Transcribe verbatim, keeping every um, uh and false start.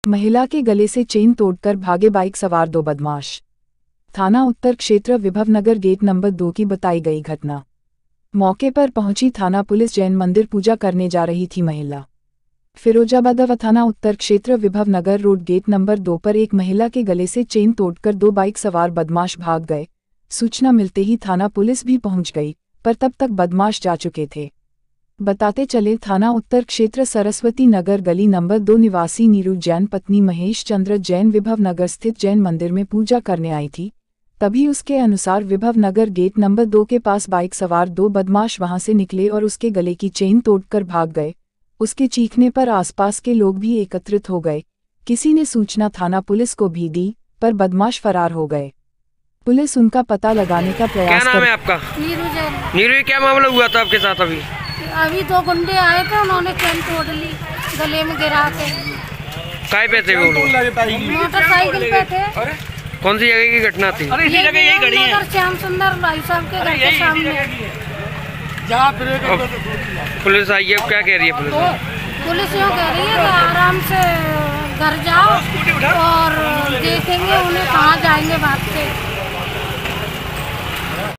महिला के गले से चेन तोड़कर भागे बाइक सवार दो बदमाश। थाना उत्तर क्षेत्र विभवनगर गेट नंबर दो की बताई गई घटना। मौके पर पहुंची थाना पुलिस। जैन मंदिर पूजा करने जा रही थी महिला। फिरोजाबाद थाना उत्तर क्षेत्र विभवनगर रोड गेट नंबर दो पर एक महिला के गले से चेन तोड़कर दो बाइक सवार बदमाश भाग गए। सूचना मिलते ही थाना पुलिस भी पहुंच गई, पर तब तक बदमाश जा चुके थे। बताते चले, थाना उत्तर क्षेत्र सरस्वती नगर गली नंबर दो निवासी नीरू जैन पत्नी महेश चंद्र जैन विभवनगर स्थित जैन मंदिर में पूजा करने आई थी। तभी उसके अनुसार विभवनगर गेट नंबर दो के पास बाइक सवार दो बदमाश वहां से निकले और उसके गले की चेन तोड़कर भाग गए। उसके चीखने पर आसपास के लोग भी एकत्रित हो गए। किसी ने सूचना थाना पुलिस को भी दी, पर बदमाश फरार हो गए। पुलिस उनका पता लगाने का प्रयास क्या नाम है आपका? नीरू जैन। नीरू, क्या मामला हुआ था आपके साथ? अभी अभी दो गुंडे आए थे, उन्होंने चेन तोड़ ली, गले में गिरा के। काय पे थे वो लोग? मोटरसाइकिल पे थे। कौन सी जगह की घटना थी? अरे इसी जगह यही खड़ी है, श्याम सुंदर भाई साहब के घर के सामने। पुलिस आई है, क्या कह रही है पुलिस? पुलिस यूँ कह रही है कि आराम से घर जाओ और देखेंगे उन्हें कहाँ जाएंगे भाग के।